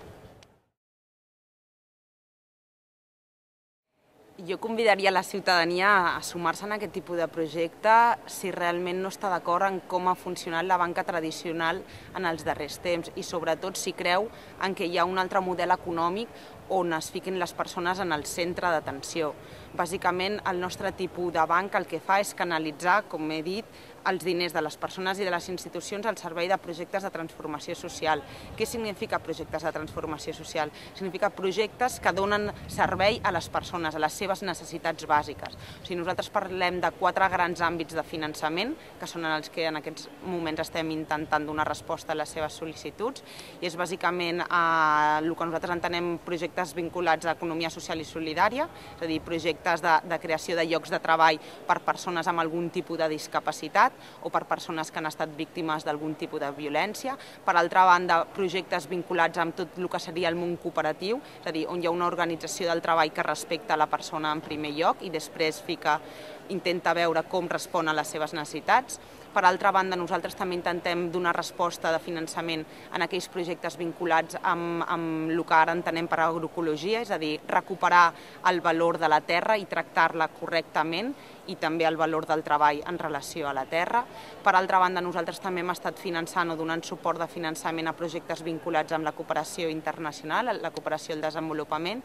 Jo convidaria la ciutadania a sumar-se en aquest tipus de projecte si realment no està d'acord en com ha funcionat la banca tradicional en els darrers temps i sobretot si creu en que hi ha un altre model econòmic on es fiquin les persones en el centre d'atenció. Bàsicament, el nostre tipus de banc el que fa és canalitzar, com he dit, els diners de les persones i de les institucions al servei de projectes de transformació social. Què significa projectes de transformació social? Significa projectes que donen servei a les persones, a les seves necessitats bàsiques. O sigui, nosaltres parlem de 4 grans àmbits de finançament, que són els que en aquests moments estem intentant donar resposta a les seves sol·licituds, i és bàsicament el que nosaltres entenem projectes vinculats a economia social i solidària, és a dir, projectes de creació de llocs de treball per persones amb algun tipus de discapacitat, o per persones que han estat víctimes d'algun tipus de violència. Per altra banda, projectes vinculats amb tot el que seria el món cooperatiu, és a dir, on hi ha una organització del treball que respecta la persona en primer lloc i després intenta veure com respon a les seves necessitats. Per altra banda, nosaltres també intentem donar resposta de finançament en aquells projectes vinculats amb el que ara entenem per agroecologia, és a dir, recuperar el valor de la terra i tractar-la correctament i també el valor del treball en relació a la terra. Per altra banda, nosaltres també hem estat finançant o donant suport de finançament a projectes vinculats amb la cooperació internacional, la cooperació al desenvolupament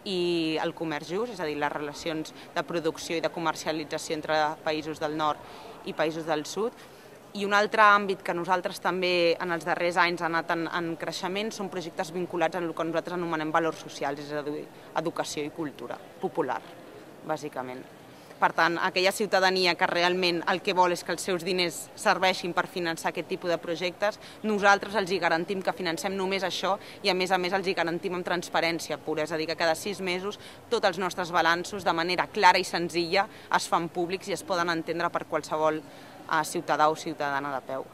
i el comerç just, és a dir, les relacions de producció i de comercialització entre països del nord i països del sud. I un altre àmbit que nosaltres també en els darrers anys ha anat en creixement són projectes vinculats amb el que nosaltres anomenem valors socials, és a dir, educació i cultura popular, bàsicament. Per tant, aquella ciutadania que realment el que vol és que els seus diners serveixin per finançar aquest tipus de projectes, nosaltres els hi garantim que financem només això i a més els hi garantim amb transparència pura, és a dir, que cada 6 mesos tots els nostres balanços de manera clara i senzilla es fan públics i es poden entendre per qualsevol ciutadà o ciutadana de peu.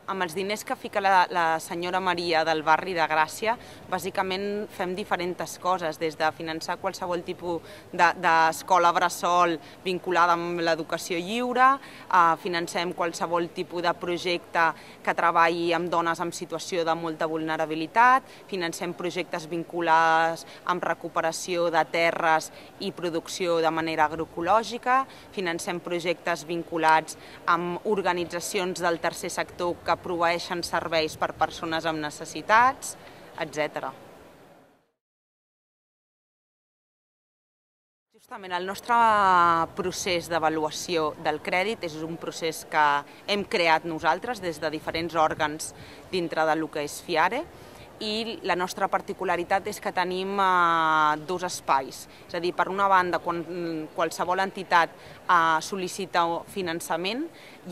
amb els diners que fica la senyora Maria del barri de Gràcia, bàsicament fem diferents coses, des de finançar qualsevol tipus d'escola bressol vinculada amb l'educació lliure, financem qualsevol tipus de projecte que treballi amb dones en situació de molta vulnerabilitat, financem projectes vinculats amb recuperació de terres i producció de manera agroecològica, financem projectes vinculats amb organitzacions del tercer sector que proveeixen serveis per persones amb necessitats, etc. Justament el nostre procés d'avaluació del crèdit és un procés que hem creat nosaltres des de diferents òrgans dintre del que és FIARE, i la nostra particularitat és que tenim dos espais. És a dir, per una banda, quan qualsevol entitat sol·licita finançament,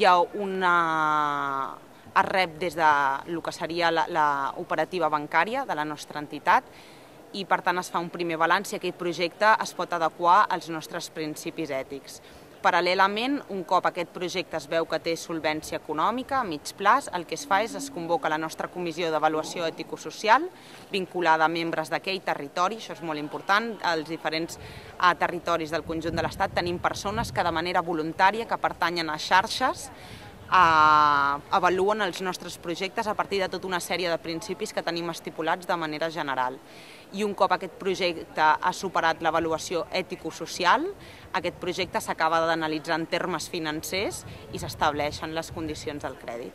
es rep des del que seria l'operativa bancària de la nostra entitat i, per tant, es fa un primer balanç i aquest projecte es pot adequar als nostres principis ètics. Paral·lelament, un cop aquest projecte es veu que té solvència econòmica a mig plaç, el que es fa és es convoca la nostra comissió d'avaluació ètico-social vinculada a membres d'aquell territori, això és molt important, als diferents territoris del conjunt de l'Estat tenim persones que de manera voluntària, que pertanyen a xarxes, avaluen els nostres projectes a partir de tota una sèrie de principis que tenim estipulats de manera general. I un cop aquest projecte ha superat l'avaluació ètico-social, aquest projecte s'acaba d'analitzar en termes financers i s'estableixen les condicions del crèdit.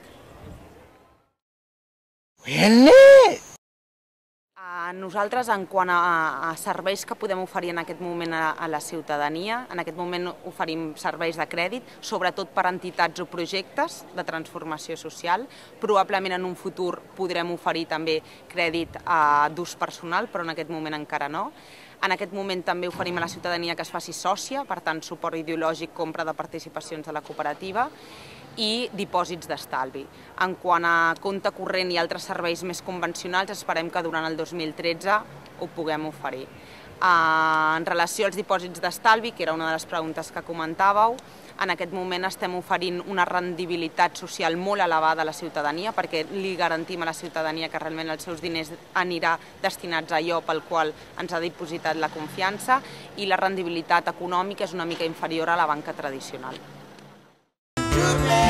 Nosaltres, en quant a serveis que podem oferir en aquest moment a la ciutadania, en aquest moment oferim serveis de crèdit, sobretot per a entitats o projectes de transformació social. Probablement en un futur podrem oferir també crèdit d'ús personal, però en aquest moment encara no. En aquest moment també oferim a la ciutadania que es faci sòcia, per tant, suport ideològic, compra de participacions de la cooperativa i dipòsits d'estalvi. En quant a compte corrent i altres serveis més convencionals, esperem que durant el 2013 ho puguem oferir. En relació als dipòsits d'estalvi, que era una de les preguntes que comentàveu, en aquest moment estem oferint una rendibilitat social molt elevada a la ciutadania perquè li garantim a la ciutadania que realment els seus diners anirà destinats a allò pel qual ens ha dipositat la confiança i la rendibilitat econòmica és una mica inferior a la banca tradicional.